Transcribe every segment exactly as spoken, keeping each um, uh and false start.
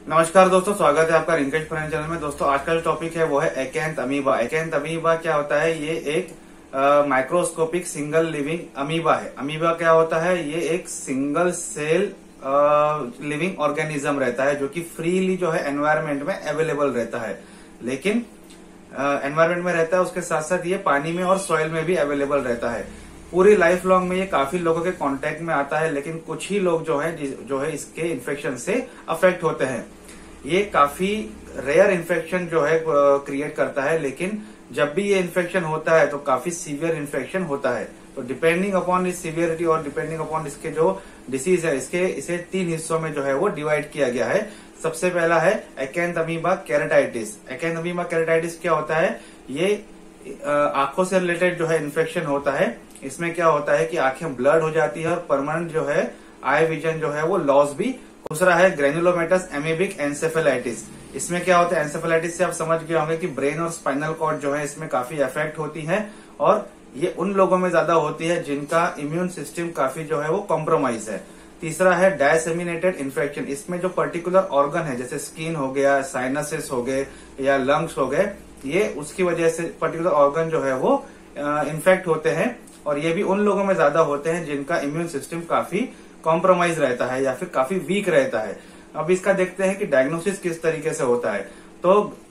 नमस्कार दोस्तों, स्वागत है आपका रिंकेश पुराने चैनल में। दोस्तों आज का जो टॉपिक है वो है एकैंथ अमीबा। एकैंथ अमीबा क्या होता है? ये एक माइक्रोस्कोपिक सिंगल लिविंग अमीबा है। अमीबा क्या होता है? ये एक सिंगल सेल लिविंग ऑर्गेनिज्म रहता है जो कि फ्रीली जो है एनवायरमेंट में अवेलेबल रहता है। लेकिन एनवायरमेंट में रहता है, उसके साथ साथ ये पानी में और सॉइल में भी अवेलेबल रहता है। पूरी लाइफ लॉन्ग में ये काफी लोगों के कांटेक्ट में आता है, लेकिन कुछ ही लोग जो है जो है इसके इन्फेक्शन से अफेक्ट होते हैं। ये काफी रेयर इन्फेक्शन जो है क्रिएट करता है, लेकिन जब भी ये इन्फेक्शन होता है तो काफी सीवियर इन्फेक्शन होता है। तो डिपेंडिंग अपॉन इस सीवियरिटी और डिपेंडिंग अपॉन इसके जो डिसीज है, इसके इसे तीन हिस्सों में जो है वो डिवाइड किया गया है। सबसे पहला है एकैंथ अमीबा केरेटाइटिस। एकैंथ अमीबा केरेटाइटिस क्या होता है? ये आंखों से रिलेटेड जो है इन्फेक्शन होता है। इसमें क्या होता है कि आंखें ब्लड हो जाती है और परमानेंट जो है आई विजन जो है वो लॉस भी। दूसरा है ग्रेनुलोमेटस एमीबिक एंसेफेलाइटिस। इसमें क्या होता है? एंसेफेलाइटिस से आप समझ गए होंगे कि ब्रेन और स्पाइनल कॉर्ड जो है इसमें काफी अफेक्ट होती है, और ये उन लोगों में ज्यादा होती है जिनका इम्यून सिस्टम काफी जो है वो कॉम्प्रोमाइज है। तीसरा है डायसेमिनेटेड इन्फेक्शन। इसमें जो पर्टिकुलर ऑर्गन है, जैसे स्किन हो गया, साइनसेस हो गए या लंग्स हो गए, ये उसकी वजह से पर्टिकुलर ऑर्गन जो है वो इन्फेक्ट होते हैं, और ये भी उन लोगों में ज्यादा होते हैं जिनका इम्यून सिस्टम काफी कॉम्प्रोमाइज रहता है या फिर काफी वीक रहता है। अब इसका देखते हैं कि डायग्नोसिस किस तरीके से होता है। तो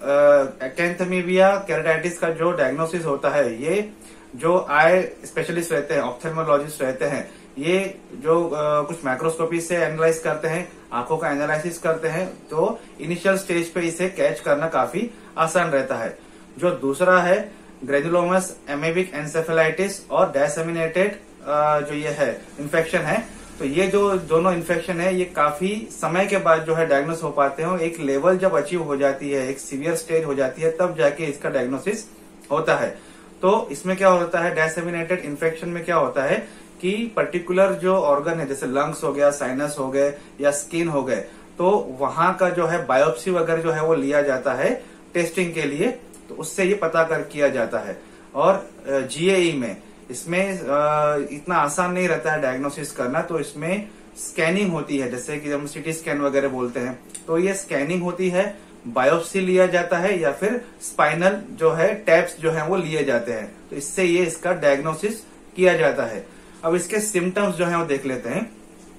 एकैंथ अमीबा केरेटाइटिस का जो डायग्नोसिस होता है, ये जो आई स्पेशलिस्ट रहते हैं, ऑप्थेल्मोलॉजिस्ट रहते हैं, ये जो आ, कुछ माइक्रोस्कोपी से एनालाइज करते हैं, आंखों का एनालिसिस करते हैं, तो इनिशियल स्टेज पे इसे कैच करना काफी आसान रहता है। जो दूसरा है ग्रेनुलोमस एमीबिक एंसेफेलाइटिस और डायसेमिनेटेड जो ये है इन्फेक्शन है, तो ये जो दोनों इन्फेक्शन है ये काफी समय के बाद जो है डायग्नोस हो पाते हैं। एक लेवल जब अचीव हो जाती है, एक सीवियर स्टेज हो जाती है, तब जाके इसका डायग्नोसिस होता है। तो इसमें क्या होता है? डायसेमिनेटेड इन्फेक्शन में क्या होता है कि पर्टिकुलर जो ऑर्गन है, जैसे लंग्स हो गया, साइनस हो गए या स्किन हो गए, तो वहां का जो है बायोप्सी वगैरह जो है वो लिया जाता है टेस्टिंग के लिए, तो उससे ये पता कर किया जाता है। और जीएई में इसमें इतना आसान नहीं रहता है डायग्नोसिस करना, तो इसमें स्कैनिंग होती है, जैसे कि हम सीटी स्कैन वगैरह बोलते हैं। तो ये स्कैनिंग होती है, बायोप्सी लिया जाता है, या फिर स्पाइनल जो है टैप्स जो है वो लिए जाते हैं, तो इससे ये इसका डायग्नोसिस किया जाता है। अब इसके सिम्टम्स जो है वो देख लेते हैं।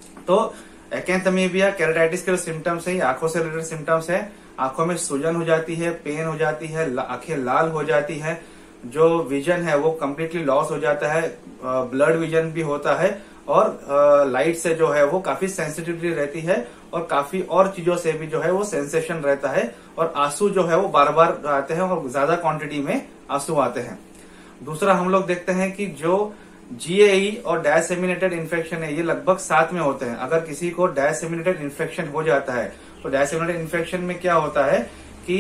तो एकैंथ अमीबा केरेटाइटिस के जो सिम्टम्स है, आंखों से रिलेटेड सिम्टम्स है। आंखों में सूजन हो जाती है, पेन हो जाती है, आंखें लाल हो जाती है, जो विजन है वो कम्प्लीटली लॉस हो जाता है, ब्लड विजन भी होता है, और लाइट से जो है वो काफी सेंसिटिविटी रहती है, और काफी और चीजों से भी जो है वो सेंसेशन रहता है, और आंसू जो है वो बार बार आते हैं और ज्यादा क्वांटिटी में आंसू आते हैं। दूसरा हम लोग देखते हैं कि जो जीएई और डायसेमिनेटेड इन्फेक्शन है, ये लगभग साथ में होते हैं। अगर किसी को डायसेमिनेटेड इन्फेक्शन हो जाता है, तो डायसेमिनेटेड इन्फेक्शन में क्या होता है कि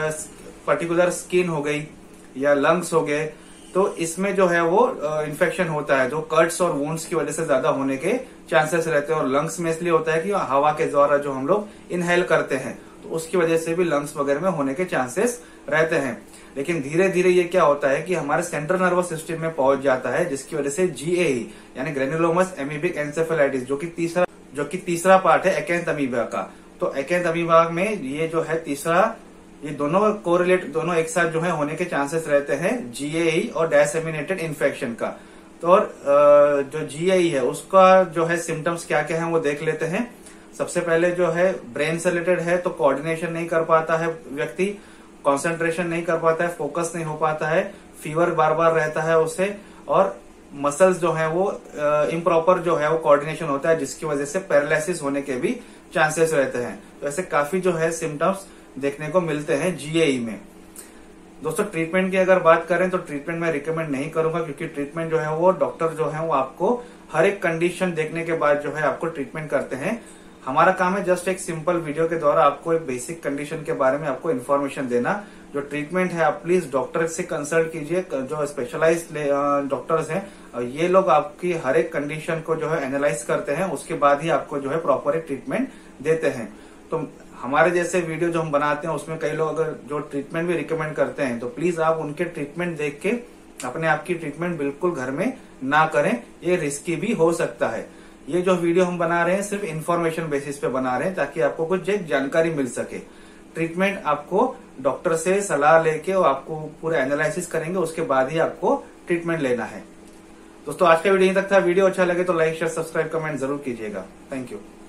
पर्टिकुलर स्किन हो गई या लंग्स हो गए, तो इसमें जो है वो इन्फेक्शन होता है, जो कट्स और वुंड्स की वजह से ज्यादा होने के चांसेस रहते हैं। और लंग्स में इसलिए होता है कि हवा के द्वारा जो हम लोग इनहेल करते हैं, तो उसकी वजह से भी लंग्स वगैरह में होने के चांसेस रहते हैं। लेकिन धीरे धीरे ये क्या होता है कि हमारे सेंट्रल नर्वस सिस्टम में पहुंच जाता है, जिसकी वजह से जीएई यानी ग्रेनुलोमस एमीबिक एंसेफेलाइटिस, जो कि तीसरा जो कि तीसरा पार्ट है एकैंथ अमीबा का। तो एकैंथ अमीबा में ये जो है तीसरा, ये दोनों कोरिलेट दोनों एक साथ जो है होने के चांसेस रहते हैं, जीएई और डायसेमिनेटेड इन्फेक्शन का। तो और जो जीएई है उसका जो है सिम्टम्स क्या क्या है वो देख लेते हैं। सबसे पहले जो है ब्रेन से रिलेटेड है, तो कोऑर्डिनेशन नहीं कर पाता है व्यक्ति, कंसंट्रेशन नहीं कर पाता है, फोकस नहीं हो पाता है, फीवर बार बार रहता है उसे, और मसल्स जो है वो इम्प्रॉपर जो है वो कोऑर्डिनेशन होता है, जिसकी वजह से पैरालिसिस होने के भी चांसेस रहते हैं। तो ऐसे काफी जो है सिम्टम्स देखने को मिलते हैं जीएई में। दोस्तों ट्रीटमेंट की अगर बात करें तो ट्रीटमेंट मैं रिकमेंड नहीं करूंगा, क्योंकि ट्रीटमेंट जो है वो डॉक्टर जो है वो आपको हर एक कंडीशन देखने के बाद जो है आपको ट्रीटमेंट करते हैं। हमारा काम है जस्ट एक सिंपल वीडियो के द्वारा आपको एक बेसिक कंडीशन के बारे में आपको इन्फॉर्मेशन देना। जो ट्रीटमेंट है आप प्लीज डॉक्टर से कंसल्ट कीजिए, जो स्पेशलाइज्ड डॉक्टर्स हैं, ये लोग आपकी हर एक कंडीशन को जो है एनालाइज करते हैं, उसके बाद ही आपको जो है प्रॉपर एक ट्रीटमेंट देते हैं। तो हमारे जैसे वीडियो जो हम बनाते हैं उसमें कई लोग अगर जो ट्रीटमेंट भी रिकमेंड करते हैं, तो प्लीज आप उनके ट्रीटमेंट देख के अपने आप की ट्रीटमेंट बिल्कुल घर में ना करें, ये रिस्की भी हो सकता है। ये जो वीडियो हम बना रहे हैं सिर्फ इन्फॉर्मेशन बेसिस पे बना रहे हैं, ताकि आपको कुछ एक जानकारी मिल सके। ट्रीटमेंट आपको डॉक्टर से सलाह लेके और आपको पूरा एनालिसिस करेंगे, उसके बाद ही आपको ट्रीटमेंट लेना है। दोस्तों आज का वीडियो यहीं तक था। वीडियो अच्छा लगे तो लाइक शेयर सब्सक्राइब कमेंट जरूर कीजिएगा। Thank you.